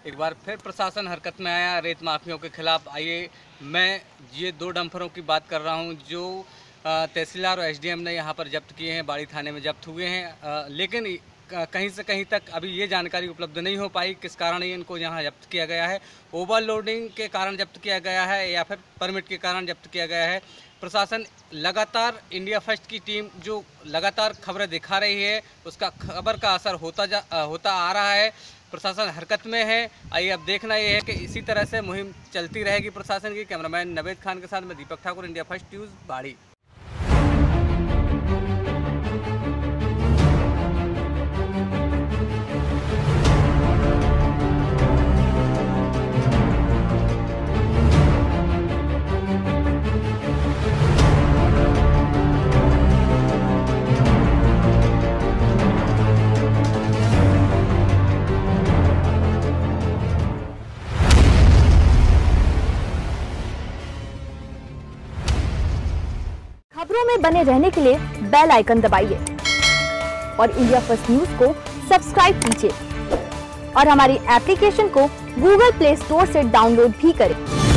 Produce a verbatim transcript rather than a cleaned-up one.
एक बार फिर प्रशासन हरकत में आया रेत माफियों के खिलाफ। आइए, मैं ये दो डंफरों की बात कर रहा हूँ जो तहसीलदार और एसडीएम ने यहाँ पर जब्त किए हैं, बाड़ी थाने में जब्त हुए हैं। लेकिन कहीं से कहीं तक अभी ये जानकारी उपलब्ध नहीं हो पाई किस कारण ये इनको यहाँ जब्त किया गया है। ओवरलोडिंग के कारण जब्त किया गया है या फिर परमिट के कारण जब्त किया गया है। प्रशासन लगातार इंडिया फर्स्ट की टीम जो लगातार खबरें दिखा रही है, उसका खबर का असर होता जा होता आ रहा है। प्रशासन हरकत में है। आइए, अब देखना ये है कि इसी तरह से मुहिम चलती रहेगी प्रशासन की। कैमरामैन नवेद खान के साथ मैं Deepak Thakur, India first news, Bari. खबरों में बने रहने के लिए बेल आइकन दबाइए और इंडिया फर्स्ट न्यूज को सब्सक्राइब कीजिए और हमारी एप्लीकेशन को गूगल प्ले स्टोर से डाउनलोड भी करें।